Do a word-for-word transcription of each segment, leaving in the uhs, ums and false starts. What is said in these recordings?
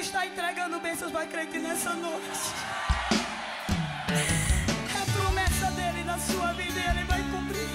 está entregando bênçãos para crer que nessa noite é a promessa dele na sua vida e ele vai cumprir.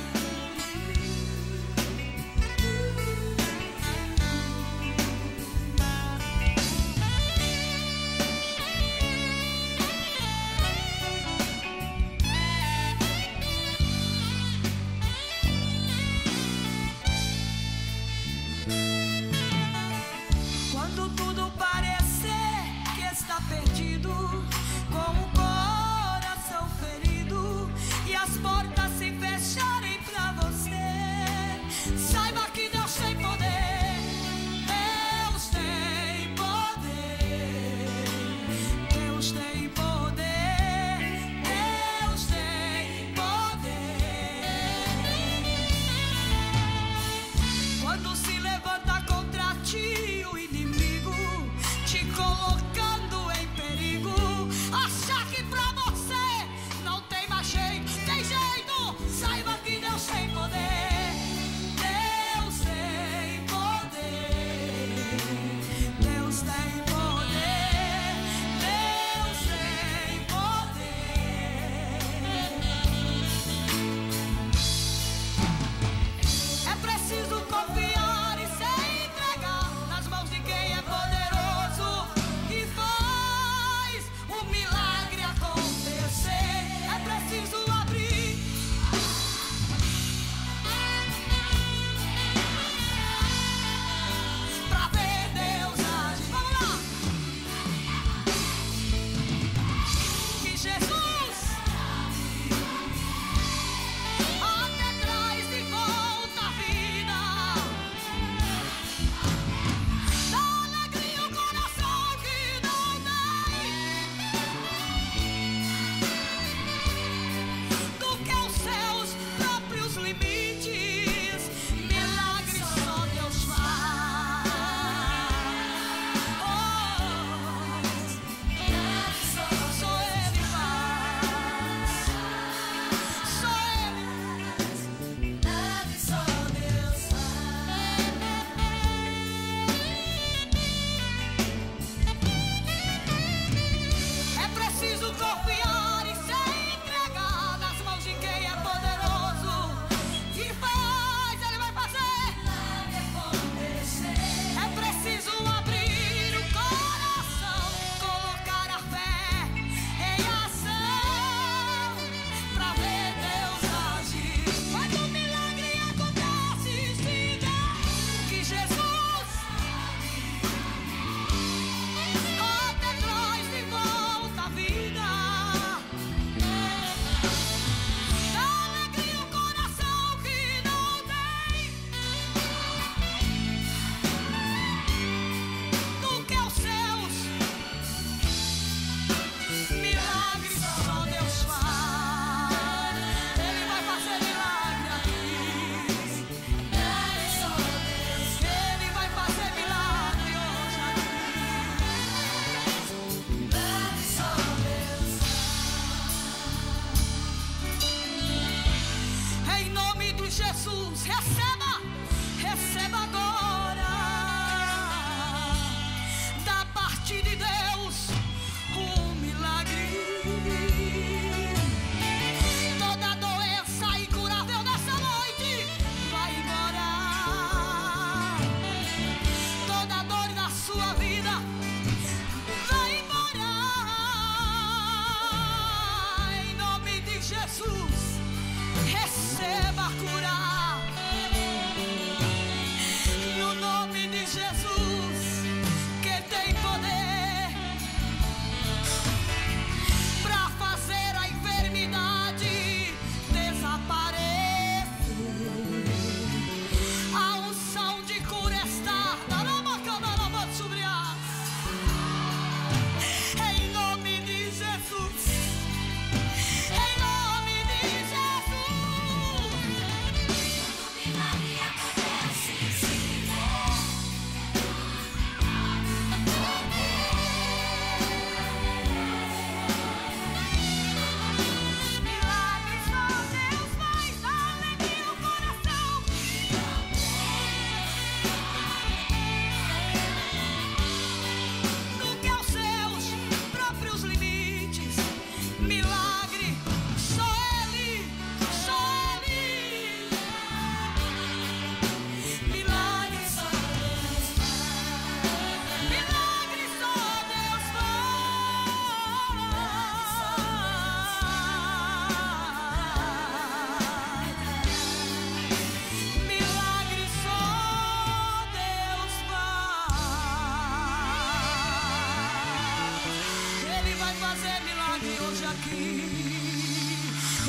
Quando tudo parecer que está perdido, com o coração ferido e as portas se fecharem pra você, saiba que Deus tem poder. Deus tem poder. Deus tem poder. Deus tem poder. Quando se levanta contra ti o inimigo,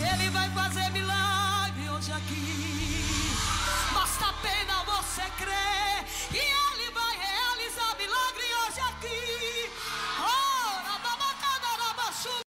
Ele vai fazer milagre hoje aqui. Basta apenas você crer. E